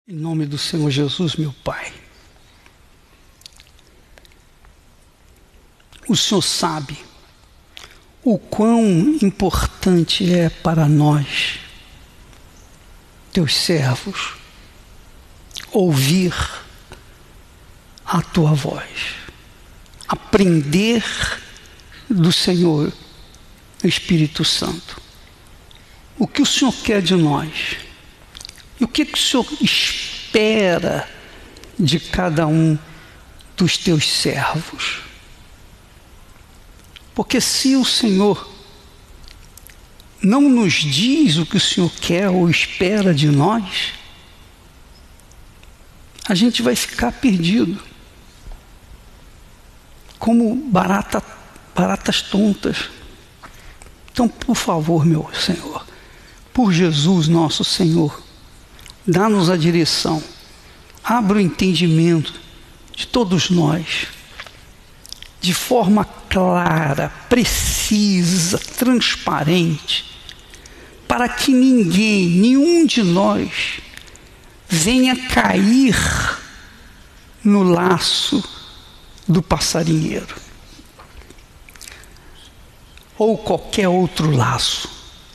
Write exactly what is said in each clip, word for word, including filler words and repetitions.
Em nome do Senhor Jesus, meu Pai. O Senhor sabe o quão importante é para nós, teus servos, ouvir a tua voz, aprender do Senhor, Espírito Santo. O que o Senhor quer de nós? E o que, que o Senhor espera de cada um dos teus servos? Porque se o Senhor não nos diz o que o Senhor quer ou espera de nós, a gente vai ficar perdido, como barata, baratas tontas. Então, por favor, meu Senhor, por Jesus nosso Senhor, dá-nos a direção, abra o entendimento de todos nós, de forma clara, precisa, transparente, para que ninguém, nenhum de nós, venha cair no laço do passarinheiro, ou qualquer outro laço,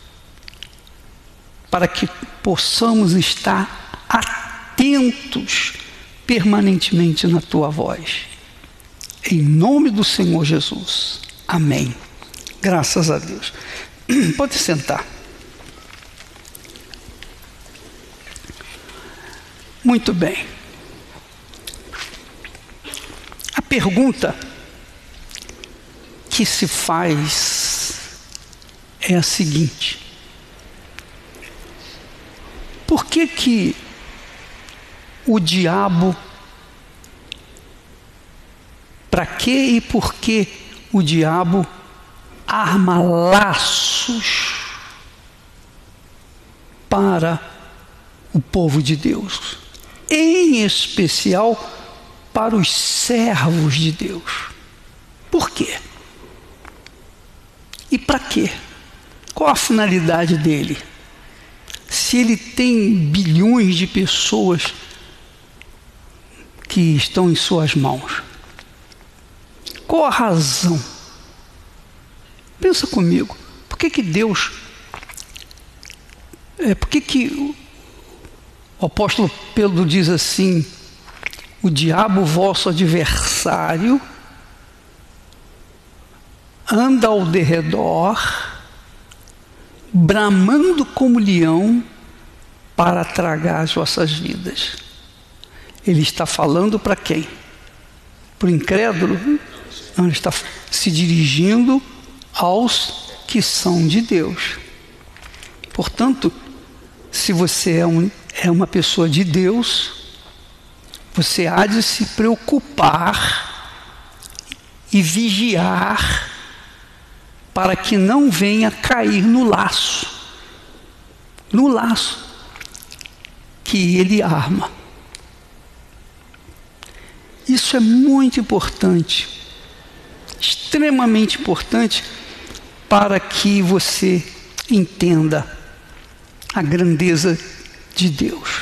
para que possamos estar atentos permanentemente na tua voz. Em nome do Senhor Jesus. Amém. Graças a Deus. Pode sentar. Muito bem. A pergunta que se faz é a seguinte: por que que o diabo, para que e por que o diabo arma laços para o povo de Deus, em especial para os servos de Deus? Por quê? E para quê? Qual a finalidade dele? Se ele tem bilhões de pessoas que estão em suas mãos, qual a razão? Pensa comigo. Por que que Deus... É, por que que o apóstolo Pedro diz assim: o diabo, vosso adversário, anda ao derredor, bramando como leão para tragar as vossas vidas? Ele está falando para quem? Para o incrédulo? Não, ele está se dirigindo aos que são de Deus. Portanto, se você é, um, é uma pessoa de Deus, você há de se preocupar e vigiar para que não venha cair no laço, no laço que ele arma. Isso é muito importante, extremamente importante, para que você entenda a grandeza de Deus.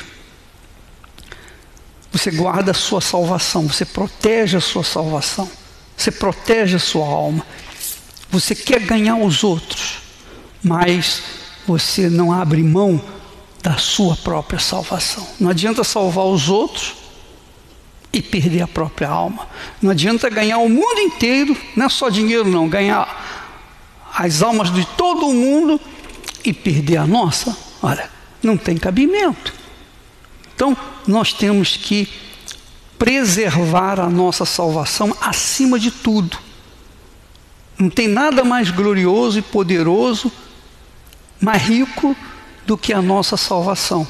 Você guarda a sua salvação, você protege a sua salvação, você protege a sua alma. Você quer ganhar os outros, mas você não abre mão da sua própria salvação. Não adianta salvar os outros e perder a própria alma. Não adianta ganhar o mundo inteiro, não é só dinheiro não, ganhar as almas de todo o mundo e perder a nossa. Olha, não tem cabimento. Então, nós temos que preservar a nossa salvação acima de tudo. Não tem nada mais glorioso e poderoso, mais rico do que a nossa salvação.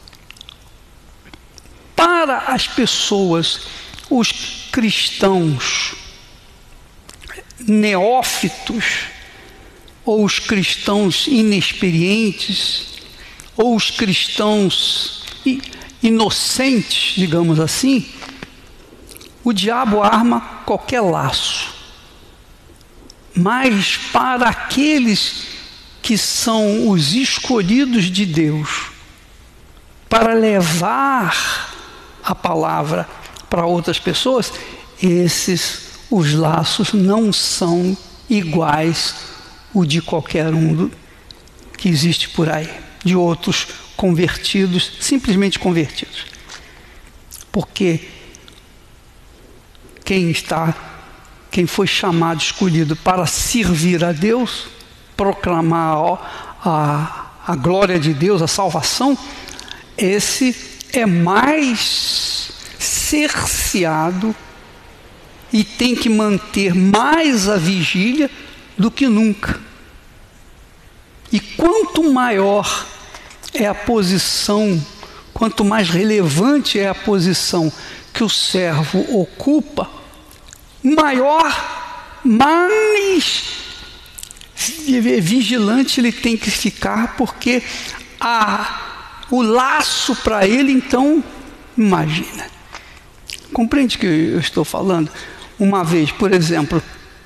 Para as pessoas, os cristãos neófitos, ou os cristãos inexperientes, ou os cristãos inocentes, digamos assim, o diabo arma qualquer laço. Mas para aqueles que são os escolhidos de Deus, para levar a palavra para outras pessoas, esses, os laços não são iguais o de qualquer um do, que existe por aí, de outros convertidos, simplesmente convertidos. Porque quem está, quem foi chamado, escolhido para servir a Deus, proclamar a, a glória de Deus, a salvação, esse é mais cerceado e tem que manter mais a vigília do que nunca. E quanto maior é a posição, quanto mais relevante é a posição que o servo ocupa, maior, mais vigilante ele tem que ficar, porque a, o laço para ele, então, imagina. Compreende o que eu estou falando? Uma vez, por exemplo,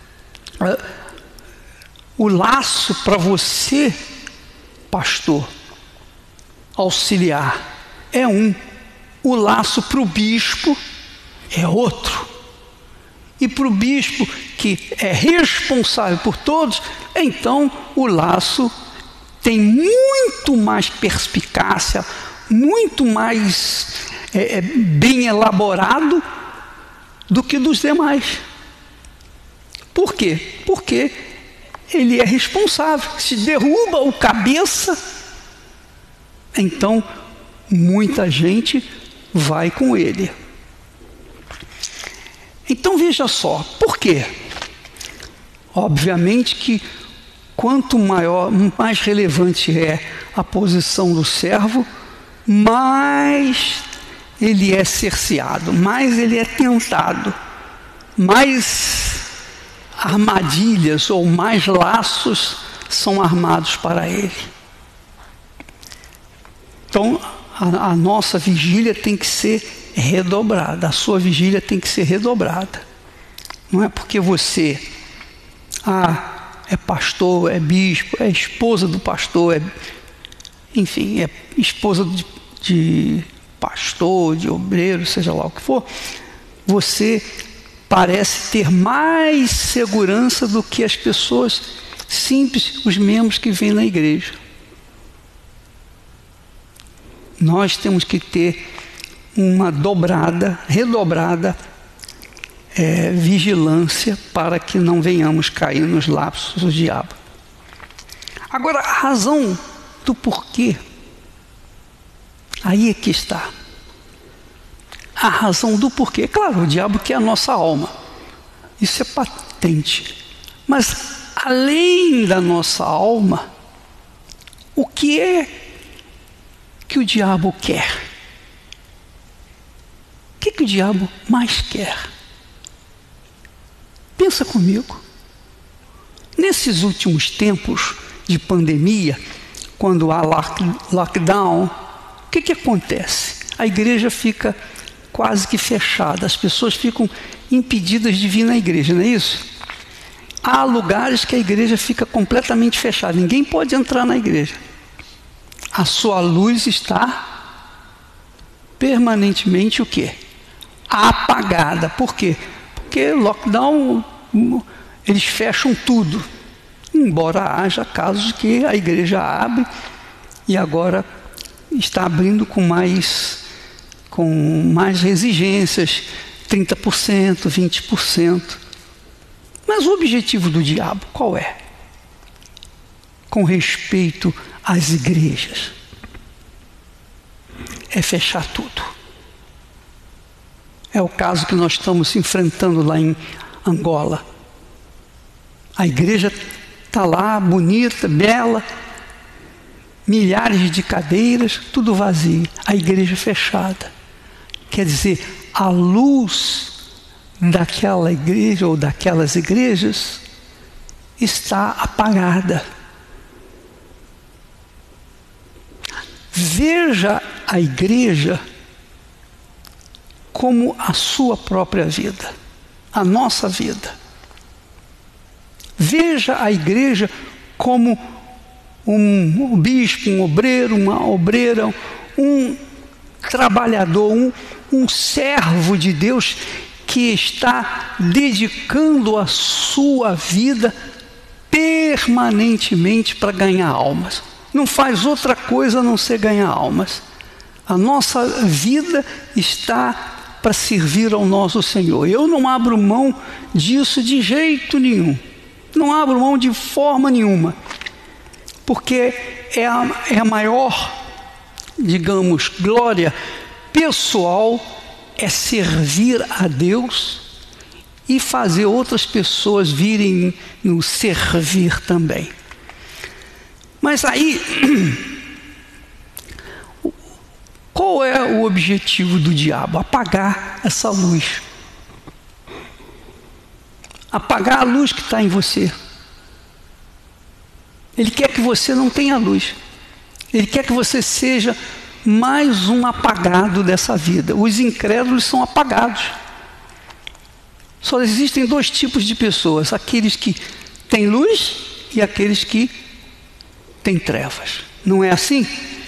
o laço para você, pastor, auxiliar, é um. O laço para o bispo é outro. E para o bispo, que é responsável por todos, então o laço tem muito mais perspicácia, muito mais é, é, bem elaborado do que dos demais. Por quê? Porque ele é responsável. Se derruba o cabeça, então muita gente vai com ele. Então veja só, por quê? Obviamente que quanto maior, mais relevante é a posição do servo, mais ele é cerceado, mais ele é tentado, mais armadilhas ou mais laços são armados para ele. Então a, a nossa vigília tem que ser redobrada, a sua vigília tem que ser redobrada. Não é porque você ah, é pastor, é bispo, é esposa do pastor, é, enfim, é esposa de, de pastor, de obreiro, seja lá o que for, você parece ter mais segurança do que as pessoas simples, os membros que vêm na igreja. Nós temos que ter uma dobrada, redobrada é, vigilância para que não venhamos cair nos lapsos do diabo. Agora, a razão do porquê, aí é que está. A razão do porquê. Claro, o diabo quer a nossa alma. Isso é patente. Mas, além da nossa alma, o que é que o diabo quer? O que, que o diabo mais quer? Pensa comigo. Nesses últimos tempos de pandemia, quando há lockdown, o que, que acontece? A igreja fica quase que fechada, as pessoas ficam impedidas de vir na igreja, não é isso? Há lugares que a igreja fica completamente fechada, ninguém pode entrar na igreja. A sua luz está permanentemente o quê? Apagada. Por quê? Porque lockdown, eles fecham tudo. Embora haja casos que a igreja abre e agora está abrindo com mais, com mais exigências, trinta por cento, vinte por cento. Mas o objetivo do diabo qual é? Com respeito às igrejas, é fechar tudo. É o caso que nós estamos enfrentando lá em Angola. A igreja está lá, bonita, bela, milhares de cadeiras, tudo vazio. A igreja fechada. Quer dizer, a luz daquela igreja ou daquelas igrejas está apagada. Veja a igreja como a sua própria vida, a nossa vida. Veja a igreja como um, um bispo, um obreiro, uma obreira, um trabalhador, um, um servo de Deus que está dedicando a sua vida permanentemente para ganhar almas. Não faz outra coisa a não ser ganhar almas. A nossa vida está para servir ao nosso Senhor. Eu não abro mão disso de jeito nenhum. Não abro mão de forma nenhuma. Porque é a, é a maior, digamos, glória pessoal é servir a Deus e fazer outras pessoas virem nos servir também. Mas aí, qual é o objetivo do diabo? Apagar essa luz. Apagar a luz que está em você. Ele quer que você não tenha luz. Ele quer que você seja mais um apagado dessa vida. Os incrédulos são apagados. Só existem dois tipos de pessoas: aqueles que têm luz e aqueles que têm trevas. Não é assim?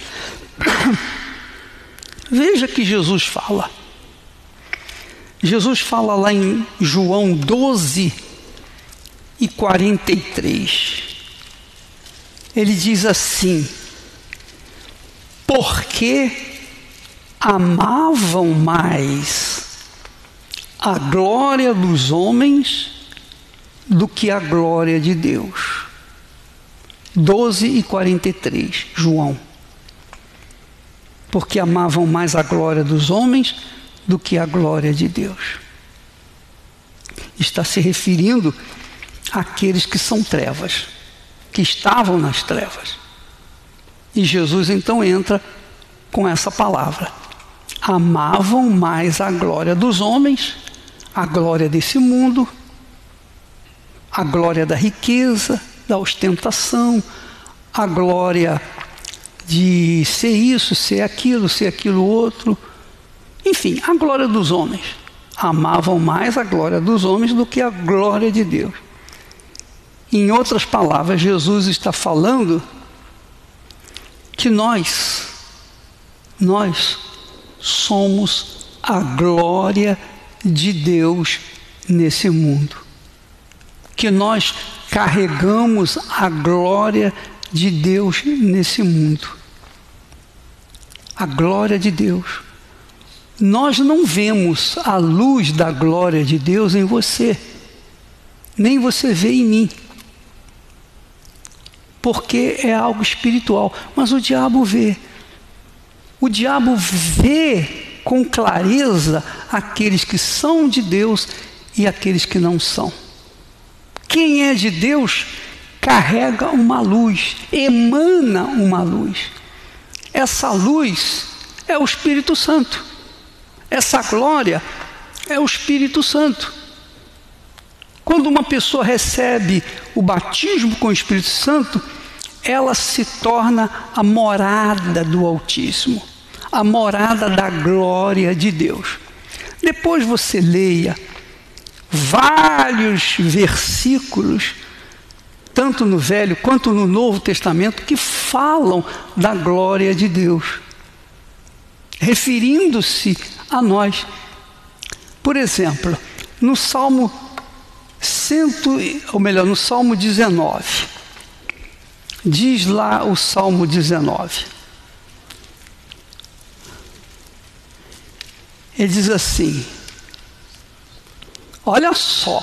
Veja que Jesus fala. Jesus fala lá em João doze e quarenta e três. Ele diz assim: porque amavam mais a glória dos homens do que a glória de Deus. doze e quarenta e três, João. Porque amavam mais a glória dos homens do que a glória de Deus. Está se referindo àqueles que são trevas, que estavam nas trevas. E Jesus então entra com essa palavra: amavam mais a glória dos homens, a glória desse mundo, a glória da riqueza, da ostentação, a glória de ser isso, ser aquilo, ser aquilo outro. Enfim, a glória dos homens. Amavam mais a glória dos homens do que a glória de Deus. Em outras palavras, Jesus está falando que nós, nós somos a glória de Deus nesse mundo. Que nós carregamos a glória de Deus nesse mundo. A glória de Deus. Nós não vemos a luz da glória de Deus em você, nem você vê em mim, porque é algo espiritual. Mas o diabo vê. O diabo vê com clareza aqueles que são de Deus e aqueles que não são. Quem é de Deus carrega uma luz, emana uma luz. Essa luz é o Espírito Santo. Essa glória é o Espírito Santo. Quando uma pessoa recebe o batismo com o Espírito Santo, ela se torna a morada do Altíssimo, a morada da glória de Deus. Depois você leia vários versículos, tanto no Velho quanto no Novo Testamento, que falam da glória de Deus, referindo-se a nós. Por exemplo, no Salmo cento, ou melhor, no Salmo dezenove, diz lá o Salmo dezenove, ele diz assim: olha só,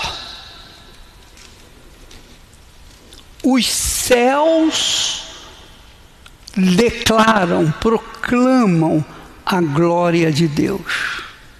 os céus declaram, proclamam a glória de Deus.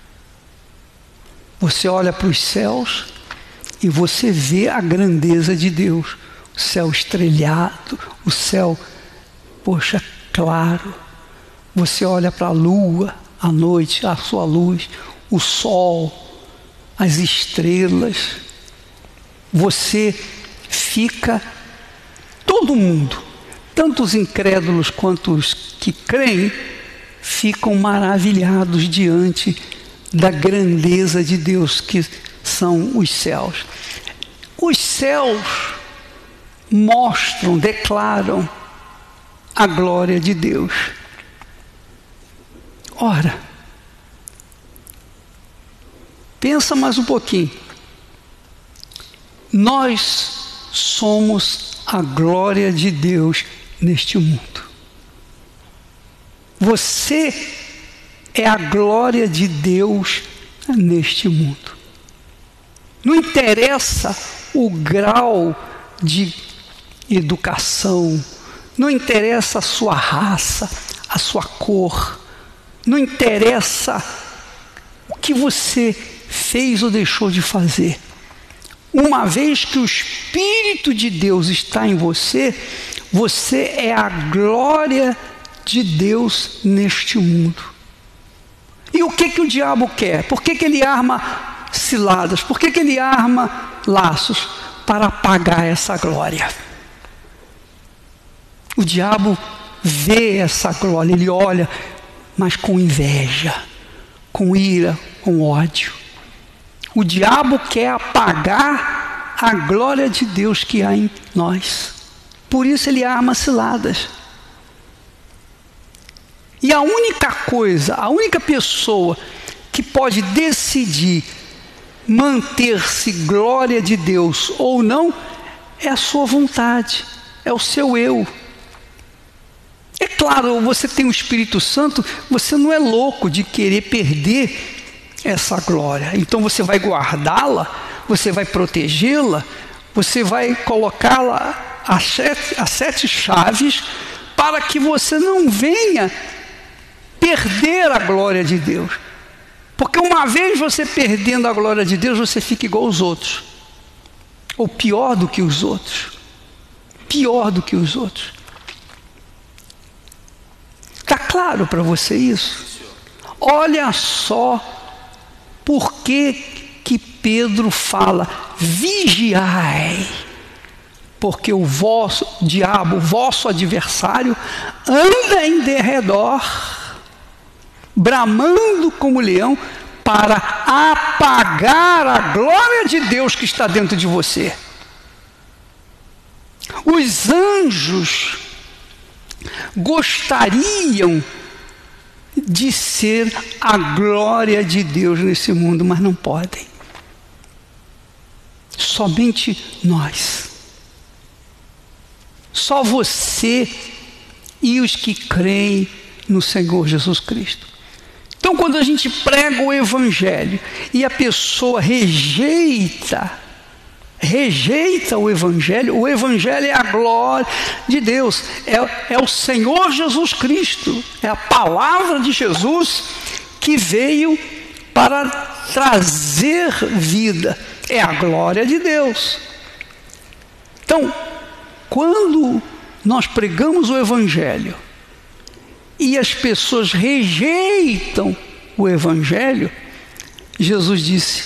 Você olha para os céus e você vê a grandeza de Deus. O céu estrelhado, o céu, poxa, claro. Você olha para a lua, à noite, a sua luz, o sol, as estrelas. Você fica, todo mundo, tanto os incrédulos quanto os que creem, ficam maravilhados diante da grandeza de Deus, que são os céus. Os céus mostram, declaram a glória de Deus. Ora, pensa mais um pouquinho. Nós somos a glória de Deus neste mundo. Você é a glória de Deus neste mundo. Não interessa o grau de educação, não interessa a sua raça, a sua cor, não interessa o que você fez ou deixou de fazer. Uma vez que o Espírito de Deus está em você, você é a glória de Deus neste mundo. E o que que o diabo quer? Por que que ele arma ciladas? Por que que ele arma laços? Para apagar essa glória. O diabo vê essa glória, ele olha, mas com inveja, com ira, com ódio. O diabo quer apagar a glória de Deus que há em nós. Por isso ele arma ciladas. E a única coisa, a única pessoa que pode decidir manter-se glória de Deus ou não, é a sua vontade, é o seu eu. É claro, você tem o Espírito Santo, você não é louco de querer perder essa glória. Então você vai guardá-la, você vai protegê-la, você vai colocá-la a sete, a sete chaves para que você não venha perder a glória de Deus. Porque uma vez você perdendo a glória de Deus, você fica igual aos outros. Ou pior do que os outros. Pior do que os outros. Está claro para você isso? Olha só por que que Pedro fala, vigiai, porque o vosso diabo, o vosso adversário, anda em derredor, bramando como leão, para apagar a glória de Deus que está dentro de você. Os anjos gostariam de ser a glória de Deus nesse mundo, mas não podem. Somente nós. Só você e os que creem no Senhor Jesus Cristo. Então, quando a gente prega o Evangelho e a pessoa rejeita, rejeita o Evangelho, o Evangelho é a glória de Deus, é, é o Senhor Jesus Cristo, é a palavra de Jesus que veio para trazer vida, é a glória de Deus. Então, quando nós pregamos o Evangelho e as pessoas rejeitam o Evangelho, Jesus disse,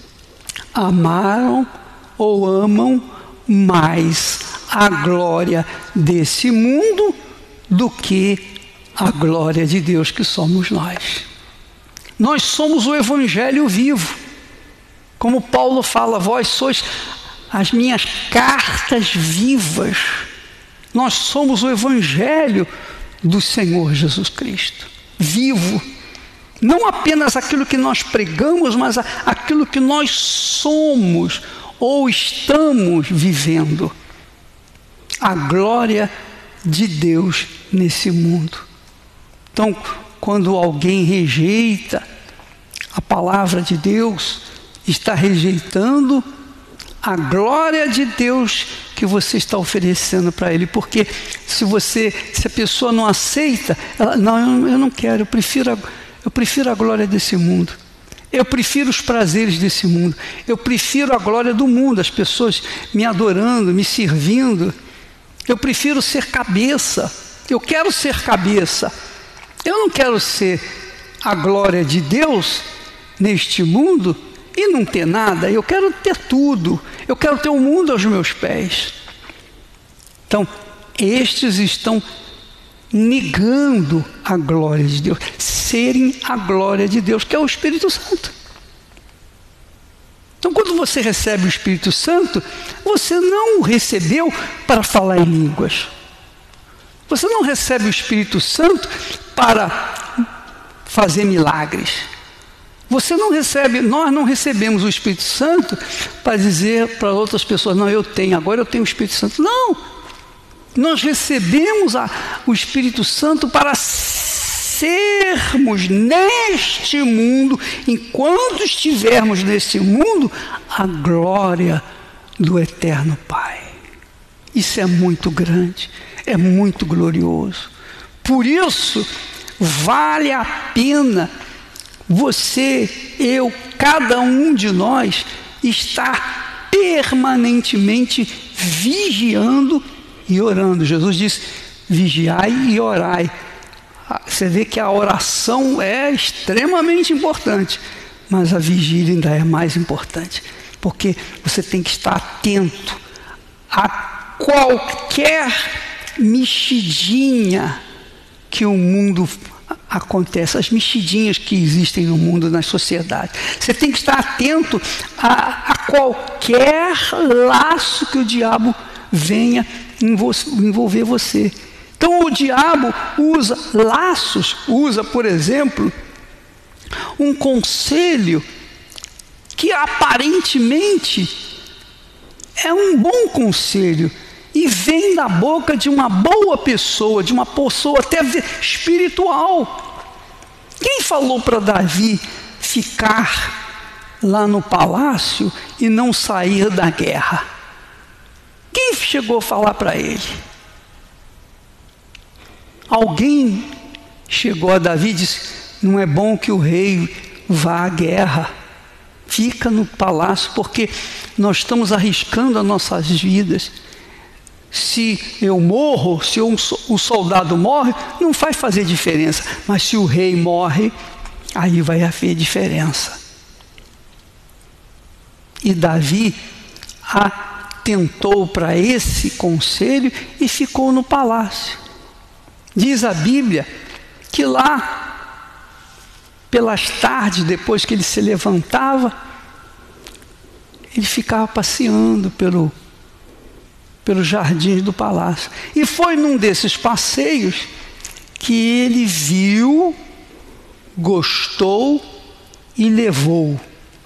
amaram ou amam mais a glória desse mundo do que a glória de Deus que somos nós. Nós somos o Evangelho vivo. Como Paulo fala, vós sois as minhas cartas vivas. Nós somos o Evangelho do Senhor Jesus Cristo, vivo. Não apenas aquilo que nós pregamos, mas aquilo que nós somos ou estamos vivendo. A glória de Deus nesse mundo. Então, quando alguém rejeita a palavra de Deus, está rejeitando a glória de Deus que você está oferecendo para ele. Porque se você, se a pessoa não aceita, ela, não, eu não quero, eu prefiro a, eu prefiro a glória desse mundo. Eu prefiro os prazeres desse mundo. Eu prefiro a glória do mundo, as pessoas me adorando, me servindo. Eu prefiro ser cabeça. Eu quero ser cabeça. Eu não quero ser a glória de Deus neste mundo e não ter nada. Eu quero ter tudo. Eu quero ter o mundo aos meus pés. Então, estes estão negando a glória de Deus, serem a glória de Deus, que é o Espírito Santo. Então, quando você recebe o Espírito Santo, você não o recebeu para falar em línguas. Você não recebe o Espírito Santo para fazer milagres. Você não recebe, nós não recebemos o Espírito Santo para dizer para outras pessoas, não, eu tenho, agora eu tenho o Espírito Santo. Não! Nós recebemos a, o Espírito Santo para sermos neste mundo, enquanto estivermos neste mundo, a glória do Eterno Pai. Isso é muito grande, é muito glorioso. Por isso, vale a pena você, eu, cada um de nós, estar permanentemente vigiando e orando. Jesus disse, vigiai e orai. Você vê que a oração é extremamente importante, mas a vigília ainda é mais importante, porque você tem que estar atento a qualquer mexidinha que o mundo acontece, as mexidinhas que existem no mundo, nas sociedades. Você tem que estar atento a, a qualquer laço que o diabo venha envolver você. Então o diabo usa laços, usa, por exemplo, um conselho que aparentemente é um bom conselho e vem da boca de uma boa pessoa, de uma pessoa até espiritual. Quem falou para Davi ficar lá no palácio e não sair da guerra? Quem chegou a falar para ele? Alguém chegou a Davi e disse, não é bom que o rei vá à guerra, fica no palácio, porque nós estamos arriscando as nossas vidas. Se eu morro, se um, o soldado morre, não vai fazer diferença, mas se o rei morre, aí vai haver diferença. E Davi atentou para esse conselho e ficou no palácio. Diz a Bíblia que lá, pelas tardes, depois que ele se levantava, ele ficava passeando pelo, pelos jardins do palácio. E foi num desses passeios que ele viu, gostou e levou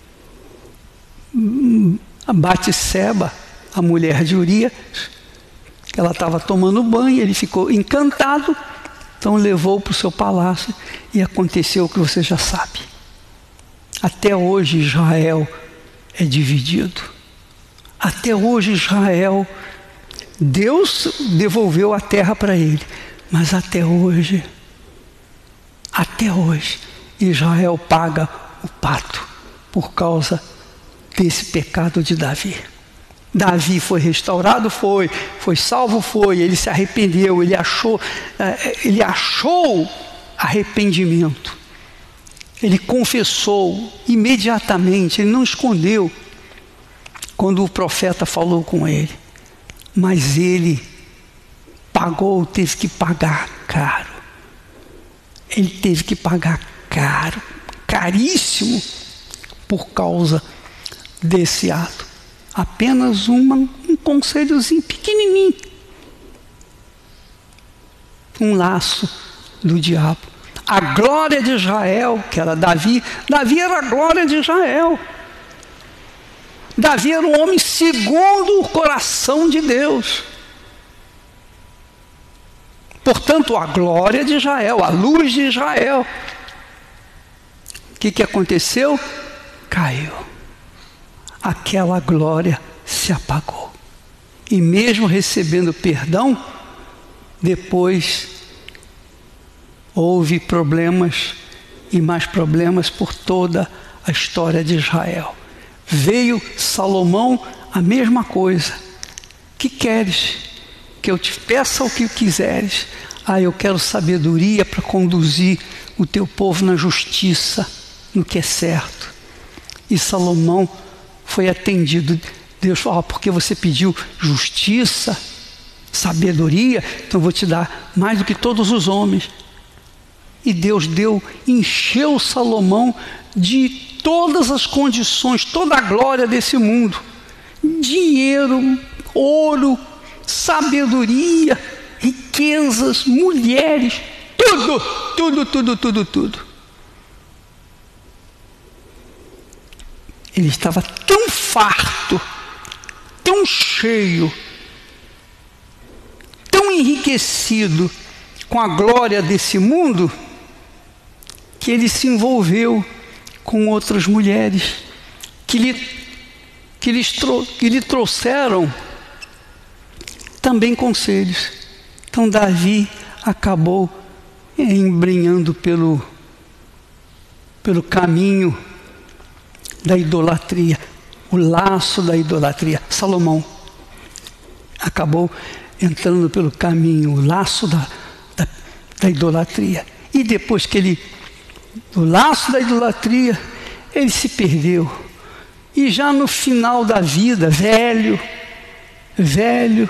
a Batseba, a mulher de Urias. Ela estava tomando banho, ele ficou encantado, então levou para o seu palácio e aconteceu o que você já sabe. Até hoje Israel é dividido. Até hoje Israel, Deus devolveu a terra para ele, mas até hoje, até hoje, Israel paga o pato por causa desse pecado de Davi. Davi foi restaurado? Foi. Foi salvo? Foi. Ele se arrependeu, ele achou, ele achou arrependimento. Ele confessou imediatamente, ele não escondeu quando o profeta falou com ele. Mas ele pagou, teve que pagar caro. Ele teve que pagar caro, caríssimo, por causa desse ato. Apenas uma, um conselhozinho pequenininho. Um laço do diabo. A glória de Israel, que era Davi, Davi era a glória de Israel. Davi era um homem segundo o coração de Deus. Portanto, a glória de Israel, a luz de Israel. O que, que aconteceu? Caiu. Aquela glória se apagou. E mesmo recebendo perdão, depois houve problemas e mais problemas por toda a história de Israel. Veio Salomão, a mesma coisa. Que queres? Que eu te peça o que quiseres. Ah, eu quero sabedoria para conduzir o teu povo na justiça, no que é certo. E Salomão foi atendido. Deus falou, ah, porque você pediu justiça, sabedoria, então eu vou te dar mais do que todos os homens. E Deus deu, encheu Salomão de todas as condições, toda a glória desse mundo. Dinheiro, ouro, sabedoria, riquezas, mulheres, tudo, tudo, tudo, tudo, tudo. Ele estava tão farto, tão cheio, tão enriquecido com a glória desse mundo, que ele se envolveu com outras mulheres que lhe, que lhes trou- que lhe trouxeram também conselhos. Então Davi acabou embrenhando pelo, pelo caminho da idolatria, o laço da idolatria. Salomão acabou entrando pelo caminho, o laço da, da, da idolatria. E depois que ele, do laço da idolatria, ele se perdeu. E já no final da vida, velho, velho,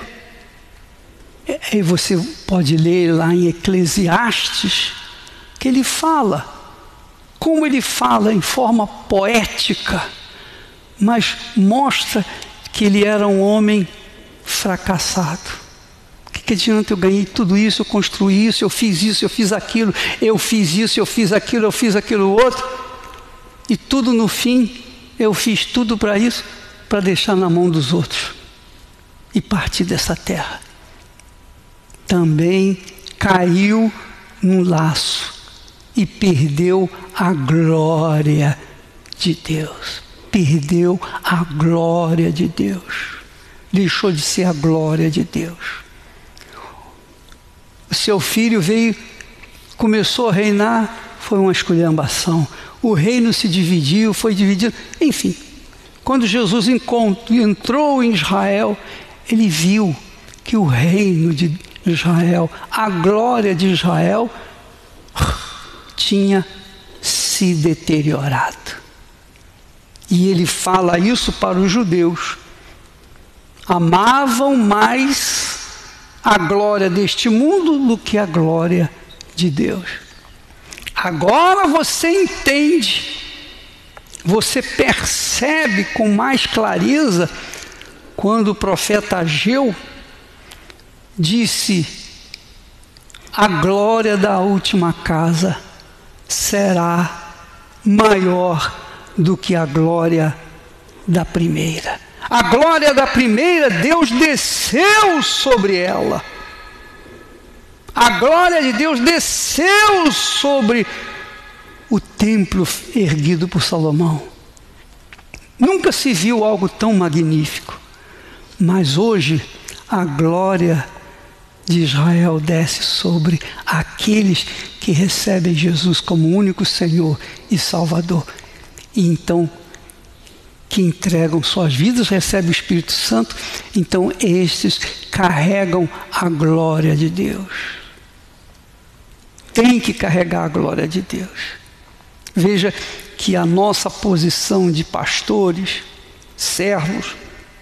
e você pode ler lá em Eclesiastes, que ele fala, como ele fala em forma poética, mas mostra que ele era um homem fracassado. O que, que adianta? Eu ganhei tudo isso, eu construí isso, eu fiz isso, eu fiz aquilo, eu fiz isso, eu fiz aquilo, eu fiz aquilo outro, e tudo no fim, eu fiz tudo para isso, para deixar na mão dos outros e partir dessa terra. Também caiu num laço e perdeu a glória de Deus. Perdeu a glória de Deus. Deixou de ser a glória de Deus. O seu filho veio, começou a reinar, foi uma esculhambação. O reino se dividiu, foi dividido. Enfim, quando Jesus entrou em Israel, ele viu que o reino de Israel, a glória de Israel, tinha se deteriorado. E ele fala isso para os judeus. Amavam mais a glória deste mundo do que a glória de Deus. Agora você entende, você percebe com mais clareza quando o profeta Ageu disse: a glória da última casa será maior do que a glória da primeira. A glória da primeira, Deus desceu sobre ela. A glória de Deus desceu sobre o templo erguido por Salomão. Nunca se viu algo tão magnífico. Mas hoje, a glória de Israel desce sobre aqueles que recebem Jesus como único Senhor e Salvador. E então, que entregam suas vidas, recebem o Espírito Santo, então estes carregam a glória de Deus. Tem que carregar a glória de Deus. Veja que a nossa posição de pastores, servos,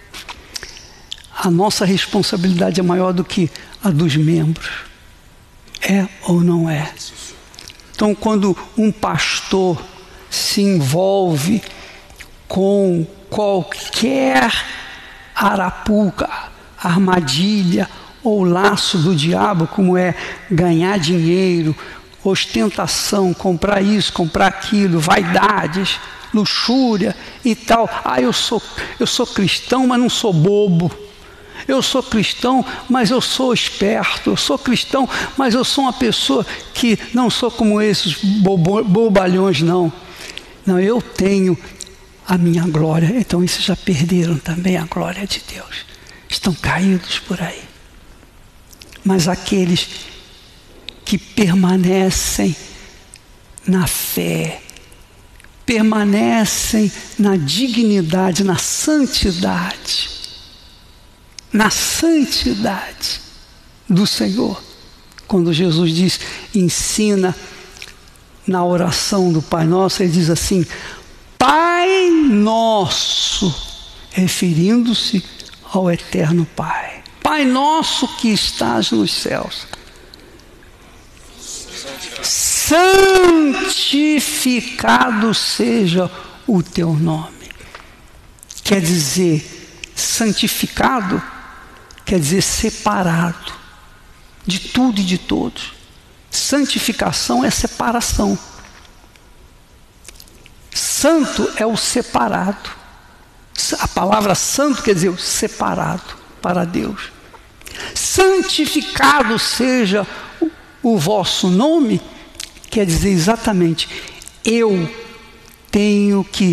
a nossa responsabilidade é maior do que a dos membros. É ou não é? Então, quando um pastor se envolve com qualquer arapuca, armadilha ou laço do diabo, como é ganhar dinheiro, ostentação, comprar isso, comprar aquilo, vaidades, luxúria e tal. Ah, eu sou, eu sou cristão, mas não sou bobo. Eu sou cristão, mas eu sou esperto. Eu sou cristão, mas eu sou uma pessoa que não sou como esses bobo, bobalhões, não. Não, eu tenho a minha glória. Então, esses já perderam também a glória de Deus. Estão caídos por aí. Mas aqueles que permanecem na fé, permanecem na dignidade, na santidade, na santidade do Senhor. Quando Jesus diz, ensina na oração do Pai Nosso, ele diz assim: Pai Nosso, referindo-se ao Eterno Pai. Pai Nosso que estás nos céus, santificado seja o teu nome. Quer dizer, santificado quer dizer separado de tudo e de todos. Santificação é separação. Santo é o separado. A palavra santo quer dizer o separado para Deus. Santificado seja o vosso nome, quer dizer exatamente, eu tenho que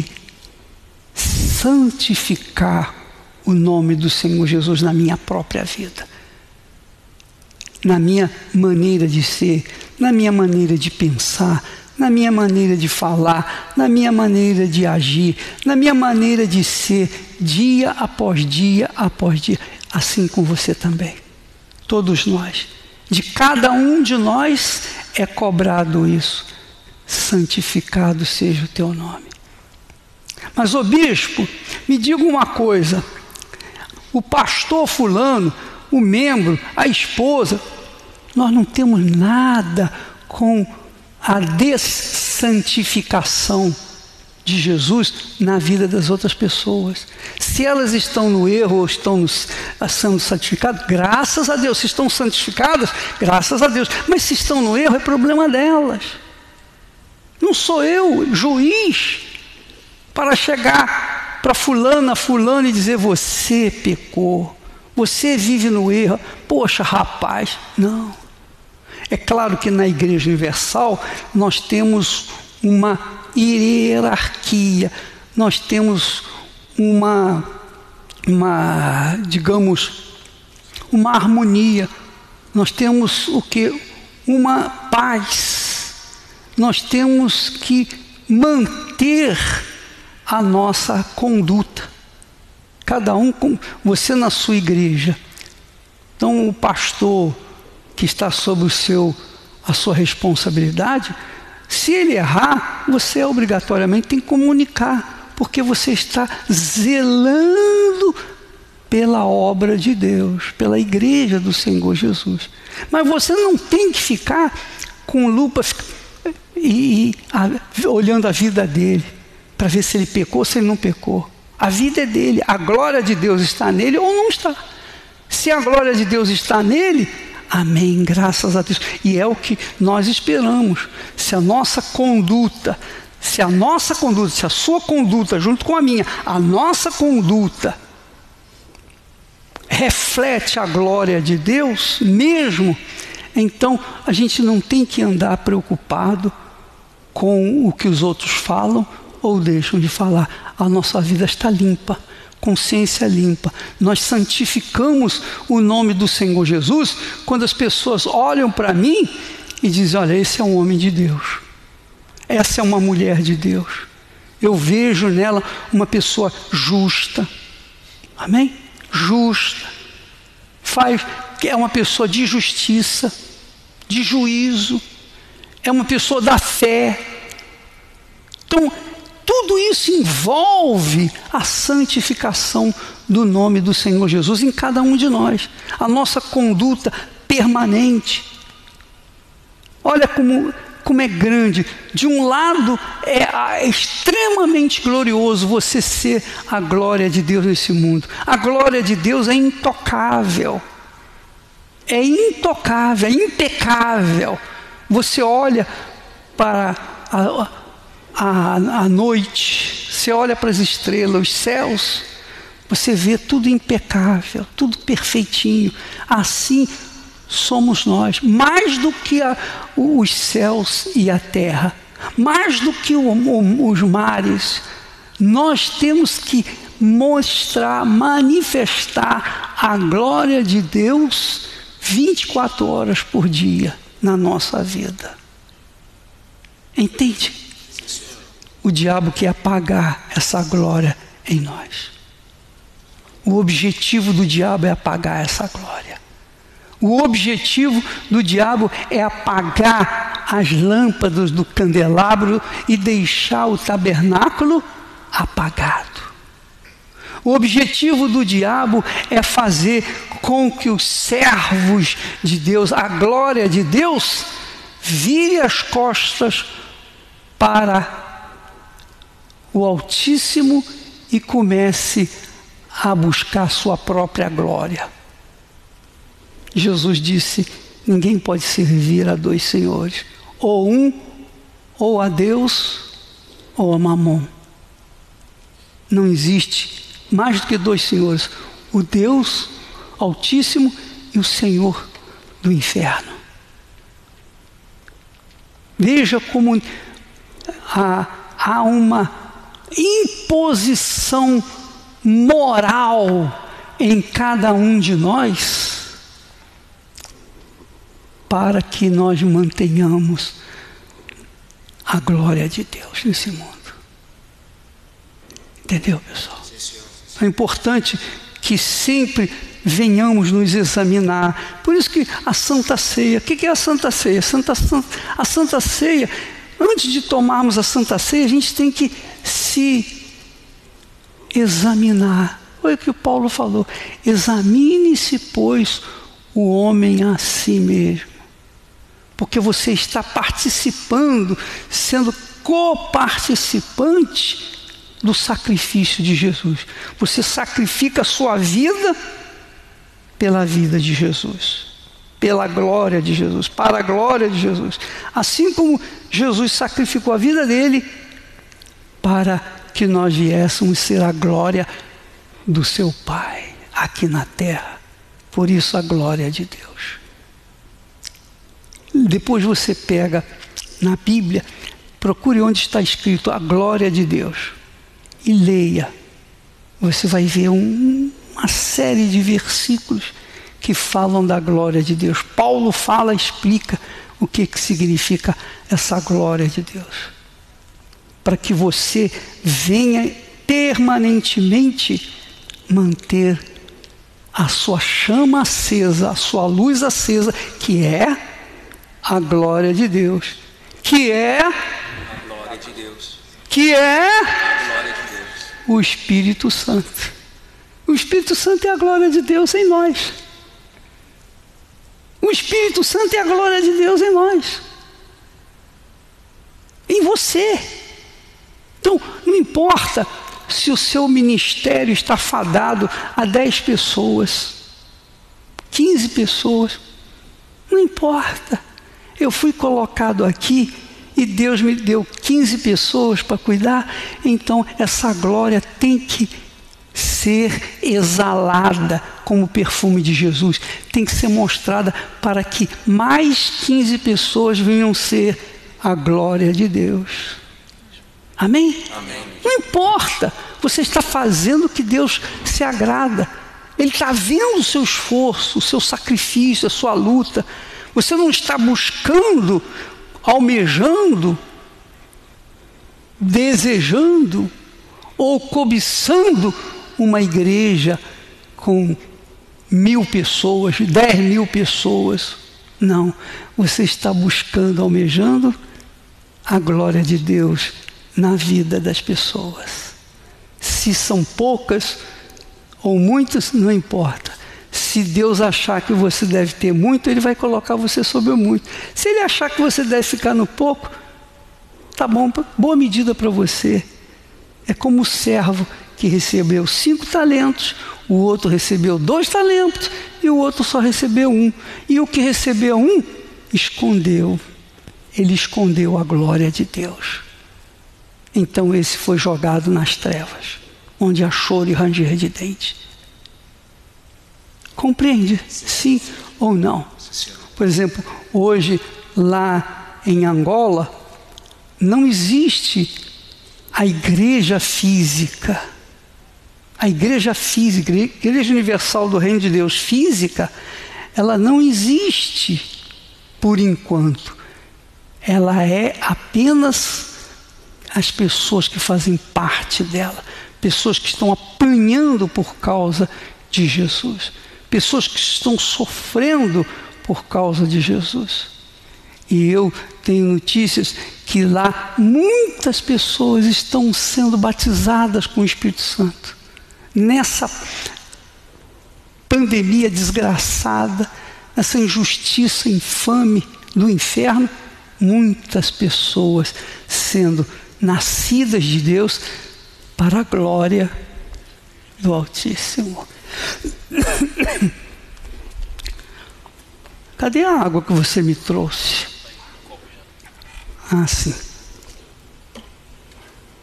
santificar o nome do Senhor Jesus na minha própria vida, na minha maneira de ser, na minha maneira de pensar, na minha maneira de falar, na minha maneira de agir, na minha maneira de ser, dia após dia após dia, assim com você também. Todos nós, de cada um de nós é cobrado isso. Santificado seja o teu nome. Mas, ô bispo, me diga uma coisa, o pastor fulano, o membro, a esposa, nós não temos nada com a dessantificação de Jesus na vida das outras pessoas. Se elas estão no erro ou estão no, sendo santificadas, graças a Deus. Se estão santificadas, graças a Deus. Mas se estão no erro, é problema delas. Não sou eu, juiz, para chegar para fulana, fulano e dizer, você pecou, você vive no erro. Poxa, rapaz, não. É claro que na Igreja Universal nós temos uma hierarquia, nós temos uma, uma, digamos, uma harmonia, nós temos o que? Uma paz, nós temos que manter a nossa conduta, cada um, com você na sua igreja. Então o pastor que está sob o seu, a sua responsabilidade, se ele errar, você obrigatoriamente tem que comunicar, porque você está zelando pela obra de Deus, pela igreja do Senhor Jesus. Mas você não tem que ficar com lupa e, e a, olhando a vida dele, para ver se ele pecou ou se ele não pecou. A vida é dele, a glória de Deus está nele ou não está. Se a glória de Deus está nele, amém, graças a Deus. E é o que nós esperamos. Se a nossa conduta, se a nossa conduta, se a sua conduta, junto com a minha, a nossa conduta reflete a glória de Deus mesmo, então a gente não tem que andar preocupado com o que os outros falam ou deixam de falar. A nossa vida está limpa, consciência limpa. Nós santificamos o nome do Senhor Jesus quando as pessoas olham para mim e dizem, olha, esse é um homem de Deus, essa é uma mulher de Deus, eu vejo nela uma pessoa justa, amém? Justa, faz, é uma pessoa de justiça, de juízo, é uma pessoa da fé. Então tudo isso envolve a santificação do nome do Senhor Jesus em cada um de nós, a nossa conduta permanente. Olha como, como é grande. De um lado é, é extremamente glorioso você ser a glória de Deus nesse mundo. A glória de Deus é intocável, é intocável, é impecável. Você olha para a, a, a noite, você olha para as estrelas, os céus, você vê tudo impecável, tudo perfeitinho. Assim somos nós, mais do que a, os céus e a terra, mais do que o, o, os mares. Nós temos que mostrar, manifestar a glória de Deus vinte e quatro horas por dia na nossa vida. Entende? O diabo quer apagar essa glória em nós. O objetivo do diabo é apagar essa glória. O objetivo do diabo é apagar as lâmpadas do candelabro e deixar o tabernáculo apagado. O objetivo do diabo é fazer com que os servos de Deus, a glória de Deus, vire as costas para o Altíssimo e comece a buscar sua própria glória. Jesus disse, ninguém pode servir a dois senhores, ou um, ou a Deus, ou a Mamon. Não existe mais do que dois senhores, o Deus Altíssimo e o Senhor do inferno. Veja como há, há uma imposição moral em cada um de nós para que nós mantenhamos a glória de Deus nesse mundo. Entendeu, pessoal? É importante que sempre venhamos nos examinar. Por isso que a Santa Ceia, o que é a Santa Ceia? A Santa, a Santa Ceia, antes de tomarmos a Santa Ceia, a gente tem que se examinar. Foi o que o Paulo falou. Examine-se, pois, o homem a si mesmo. Porque você está participando, sendo coparticipante do sacrifício de Jesus. Você sacrifica a sua vida pela vida de Jesus, pela glória de Jesus, para a glória de Jesus. Assim como Jesus sacrificou a vida dele para que nós viéssemos ser a glória do seu Pai aqui na terra. Por isso a glória de Deus. Depois você pega na Bíblia, procure onde está escrito a glória de Deus e leia. Você vai ver um, uma série de versículos que falam da glória de Deus. Paulo fala, explica o que, que significa essa glória de Deus. Para que você venha permanentemente manter a sua chama acesa, a sua luz acesa, que é a glória de Deus. Que é a glória de Deus. Que é a glória de Deus. O Espírito Santo. O Espírito Santo é a glória de Deus em nós. O Espírito Santo é a glória de Deus em nós. Em você. Então, não importa se o seu ministério está fadado a dez pessoas, quinze pessoas. Não importa. Eu fui colocado aqui e Deus me deu quinze pessoas para cuidar, então essa glória tem que ser exalada como o perfume de Jesus, tem que ser mostrada para que mais quinze pessoas venham ser a glória de Deus. Amém? Amém. Não importa, você está fazendo o que Deus se agrada, Ele está vendo o seu esforço, o seu sacrifício, a sua luta. Você não está buscando, almejando, desejando ou cobiçando uma igreja com mil pessoas, dez mil pessoas. Não, você está buscando, almejando a glória de Deus na vida das pessoas. Se são poucas ou muitas, não importa. Se Deus achar que você deve ter muito, Ele vai colocar você sobre o muito. Se Ele achar que você deve ficar no pouco, tá bom, boa medida para você. É como o servo que recebeu cinco talentos, o outro recebeu dois talentos e o outro só recebeu um. E o que recebeu um, escondeu. Ele escondeu a glória de Deus. Então esse foi jogado nas trevas, onde há choro e ranger de dente. Compreende? Sim ou não? Por exemplo, hoje lá em Angola não existe a igreja física. A igreja física, a Igreja Universal do Reino de Deus física, ela não existe por enquanto. Ela é apenas as pessoas que fazem parte dela, pessoas que estão apanhando por causa de Jesus, pessoas que estão sofrendo por causa de Jesus. E eu tenho notícias que lá muitas pessoas estão sendo batizadas com o Espírito Santo. Nessa pandemia desgraçada, essa injustiça infame do inferno, muitas pessoas sendo nascidas de Deus para a glória do Altíssimo. Cadê a água que você me trouxe? Ah, sim.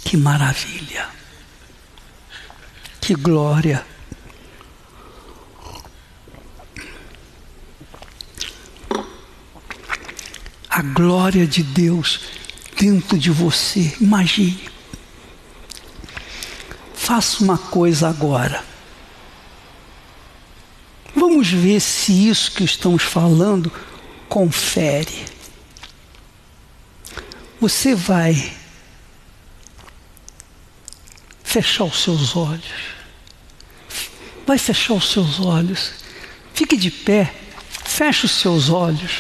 Que maravilha! Que glória! A glória de Deus dentro de você. Imagine. Faça uma coisa agora. Vamos ver se isso que estamos falando confere. Você vai fechar os seus olhos. Vai fechar os seus olhos. Fique de pé. Feche os seus olhos.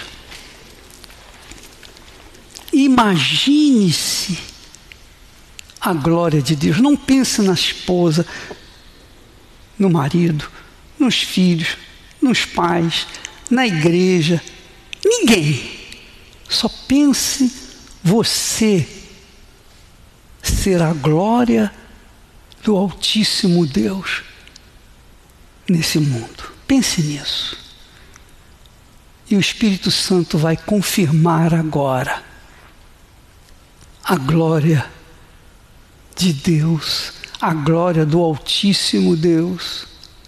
Imagine-se a glória de Deus. Não pense na esposa, no marido, nos filhos, nos pais, na igreja. Ninguém. Só pense você ser a glória do Altíssimo Deus nesse mundo. Pense nisso. E o Espírito Santo vai confirmar agora a glória de Deus, a glória do Altíssimo Deus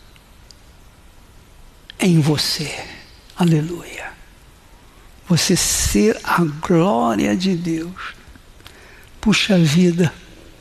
em você. Aleluia. Você ser a glória de Deus. Puxa vida.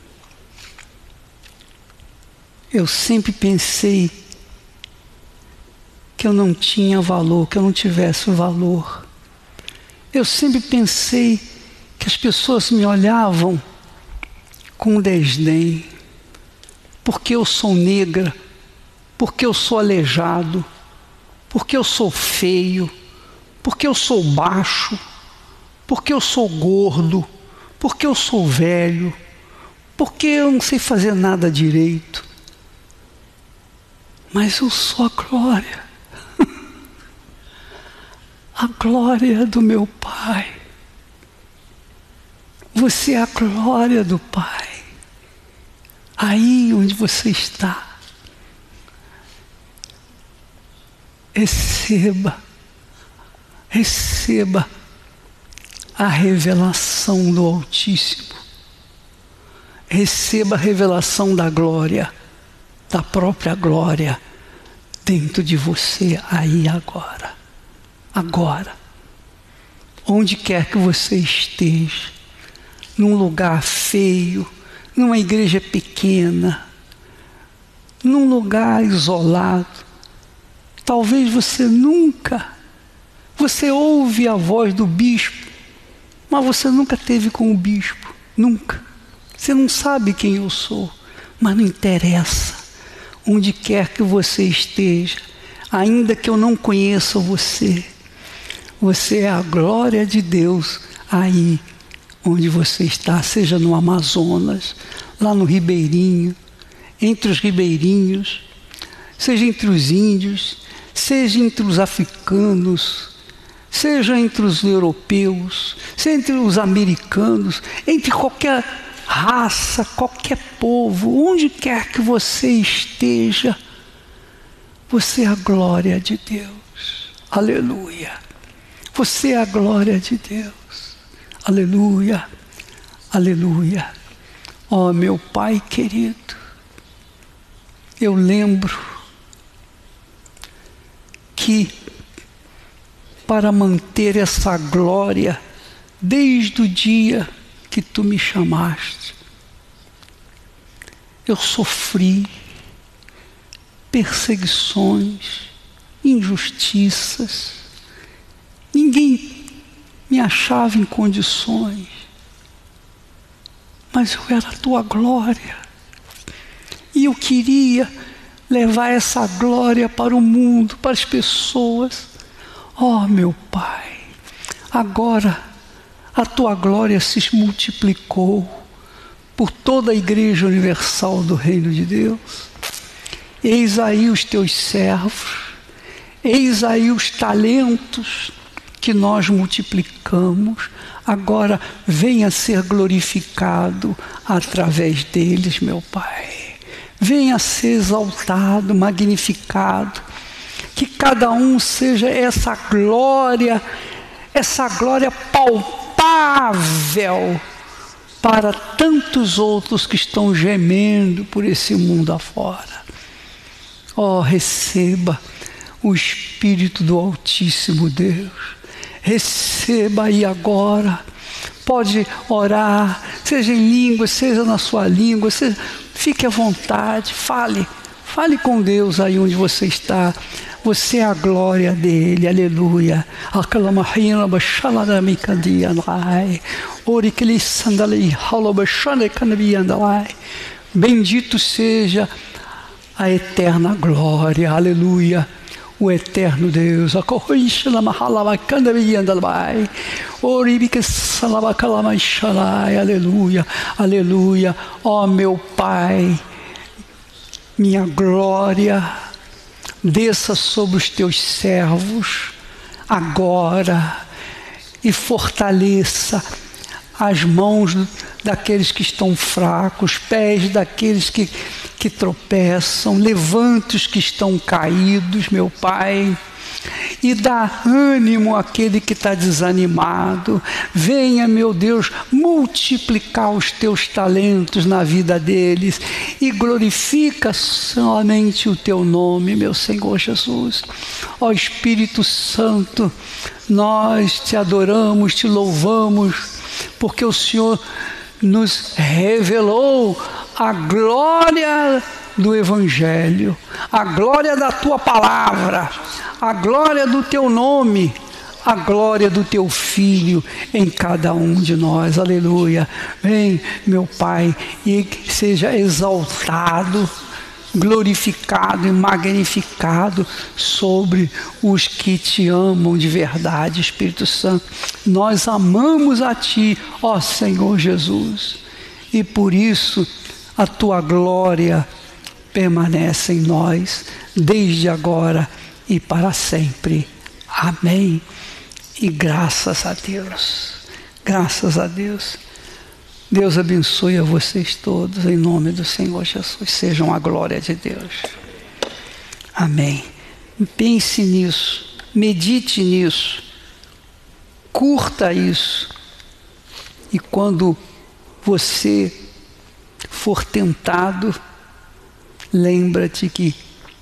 Eu sempre pensei que eu não tinha valor, que eu não tivesse valor. Eu sempre pensei que as pessoas me olhavam com desdém, porque eu sou negra, porque eu sou aleijado, porque eu sou feio, porque eu sou baixo, porque eu sou gordo, porque eu sou velho, porque eu não sei fazer nada direito. Mas eu sou a glória, a glória do meu Pai. Você é a glória do Pai. Aí onde você está, receba, receba a revelação do Altíssimo. Receba a revelação da glória, da própria glória dentro de você, aí agora. Agora. Onde quer que você esteja, num lugar feio, numa igreja pequena, num lugar isolado, talvez você nunca, você ouve a voz do bispo, mas você nunca teve com o bispo, nunca. Você não sabe quem eu sou, mas não interessa. Onde quer que você esteja, ainda que eu não conheça você, você é a glória de Deus aí onde você está, seja no Amazonas, lá no Ribeirinho, entre os ribeirinhos, seja entre os índios, seja entre os africanos, seja entre os europeus, seja entre os americanos, entre qualquer raça, qualquer povo, onde quer que você esteja, você é a glória de Deus. Aleluia. Você é a glória de Deus. Aleluia, aleluia. Ó, meu Pai querido, eu lembro que para manter essa glória, desde o dia que Tu me chamaste, eu sofri perseguições, injustiças, ninguém me achava em condições, mas eu era a Tua glória, e eu queria levar essa glória para o mundo, para as pessoas. Ó, meu Pai, agora a Tua glória se multiplicou por toda a Igreja Universal do Reino de Deus. Eis aí os Teus servos, eis aí os talentos que nós multiplicamos, agora venha ser glorificado através deles, meu Pai. Venha ser exaltado, magnificado, que cada um seja essa glória, essa glória palpável para tantos outros que estão gemendo por esse mundo afora. Oh, receba o Espírito do Altíssimo Deus. Receba aí agora. Pode orar, seja em língua, seja na sua língua, seja, fique à vontade, fale. Fale com Deus aí onde você está. Você é a glória dele, aleluia. Bendito seja a eterna glória, aleluia. O eterno Deus, aleluia, aleluia. Ó meu Pai, minha glória, desça sobre os teus servos agora e fortaleça as mãos daqueles que estão fracos, pés daqueles que, que tropeçam, levanta os que estão caídos, meu Pai, e dá ânimo àquele que está desanimado. Venha, meu Deus, multiplicar os teus talentos na vida deles e glorifica somente o teu nome, meu Senhor Jesus. Ó Espírito Santo, nós te adoramos, te louvamos, porque o Senhor nos revelou a glória do Evangelho, a glória da tua palavra, a glória do teu nome, a glória do teu Filho em cada um de nós, aleluia. Vem, meu Pai, e seja exaltado, glorificado e magnificado sobre os que te amam de verdade, Espírito Santo. Nós amamos a ti, ó Senhor Jesus, e por isso a tua glória permanece em nós, desde agora e para sempre. Amém. E graças a Deus, graças a Deus. Deus abençoe a vocês todos, em nome do Senhor Jesus. Sejam a glória de Deus. Amém. Pense nisso, medite nisso, curta isso. E quando você for tentado, lembra-te que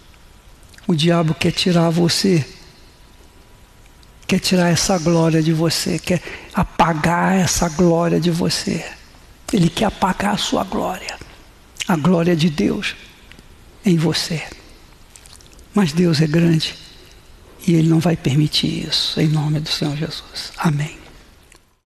o diabo quer tirar você, quer tirar essa glória de você, quer apagar essa glória de você. Ele quer apagar a sua glória, a glória de Deus em você. Mas Deus é grande e Ele não vai permitir isso, em nome do Senhor Jesus. Amém.